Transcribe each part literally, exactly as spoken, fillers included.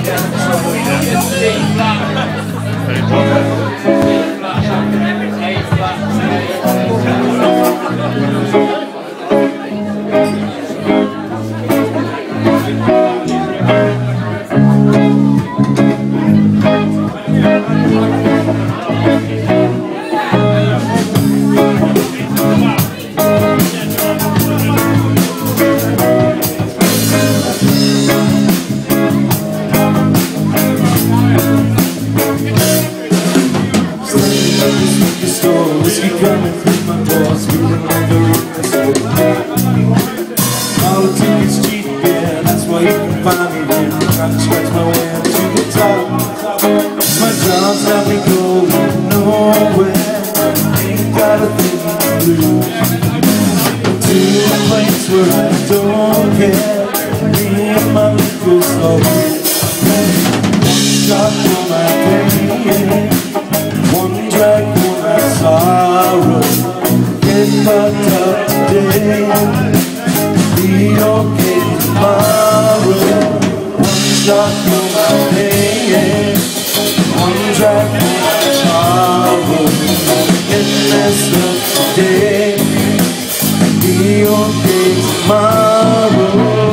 Whiskey coming through my pores, feeling like a rock star. All the tickets cheap, yeah, that's why you can find me there. Trying to scratch my way up to the top. My job's got me going nowhere. Ain't got a thing to lose. To a place where I don't care. Me and my liquor store. One shot for my pain, one drag for my sorrow. Get fucked up today, be okay tomorrow. One shot for my pain, one drag for my sorrow. Get messed up today, be okay tomorrow.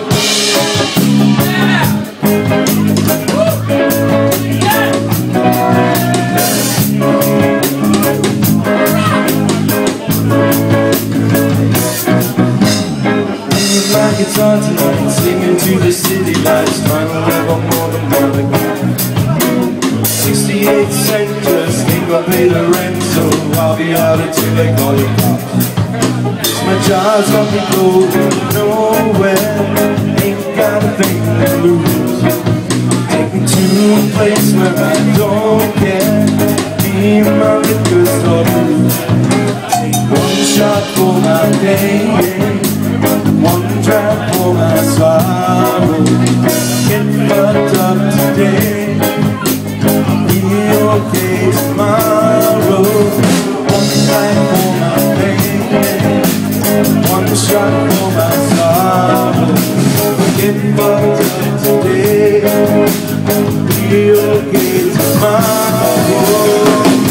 My guitar tonight, singing to the city lights, trying to live on more than one again. Sixty-eight cent, just ain't gonna pay the rent, so I'll be out until they call you cops. My job's got me going nowhere, ain't got a thing to lose. Take me to a place where I don't care, me and my liquor store blues. Take one shot for my pain, one drag for my sorrow. Get fucked up today, be okay tomorrow. One drag for my pain, one shot for my sorrow. Get fucked up today, be okay tomorrow.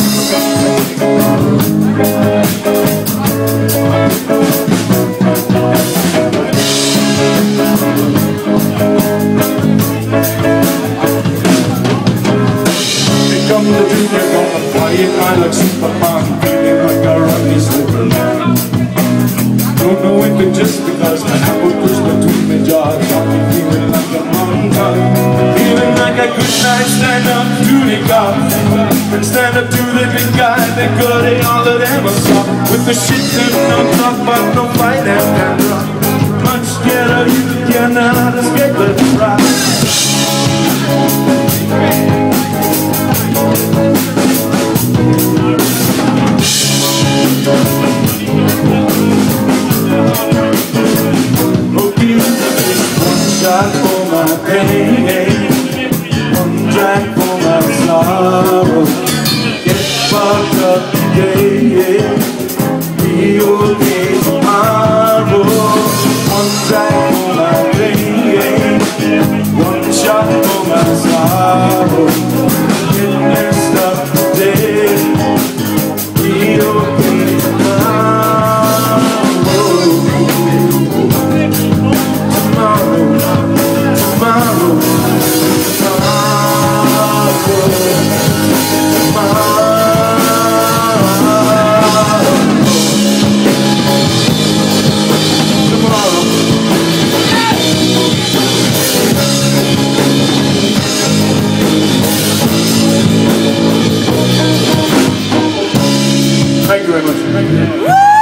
Come the truth, they're gonna flying high like Superman, feeling like I run this little land. Don't know if it's just because my apple pushed between my jaws, got me feeling like a mountain. Feeling like I could not stand up to the cops and stand up to the big guy that got it all of them assault. With the shit and no talk, but no fight and can rock. Much scared of you cannot escape the rock. One shot for my pain, one drag for my sorrow. Get fucked up today, be okay tomorrow. One drag for my pain, one shot for my sorrow. Get messed up today, be okay tomorrow. Tomorrow, tomorrow, Thank you very much. Thank you.